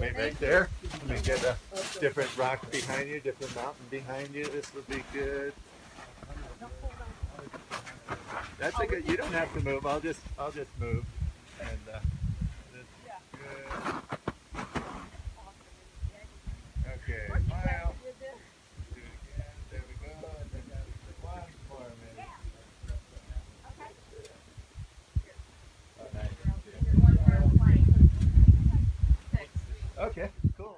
Wait right there. Let me get a different rock behind you, different mountain behind you. This would be good. That's a good. You don't have to move. I'll just move. And this is good. Okay, smile. Do it again. There we go. And then one more minute. Okay, cool.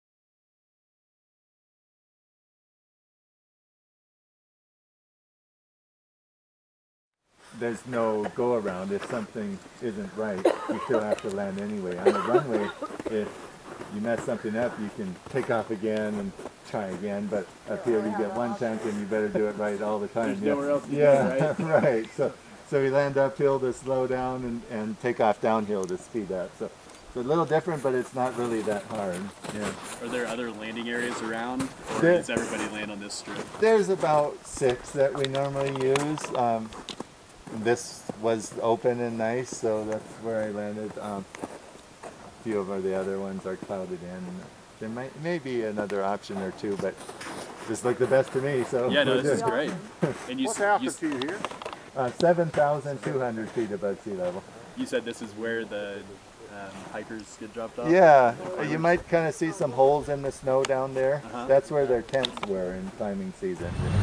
There's no go around. If something isn't right, you still have to land anyway. On the runway, if you mess something up, you can take off again and try again. But up here, you get one chance, and you better do it right all the time. There's nowhere else to go, right? Right. So we land uphill to slow down and take off downhill to speed up. So it's a little different, but it's not really that hard. Yeah. Are there other landing areas around, or does everybody land on this strip? There's about 6 that we normally use. This was open and nice, so that's where I landed. A few of the other ones are clouded in. There may be another option or two, but this looked the best to me. So yeah, no, this is great. And what's altitude here? 7,200 feet above sea level. You said this is where the hikers get dropped off? Yeah, you might kind of see some holes in the snow down there. That's where their tents were in climbing season.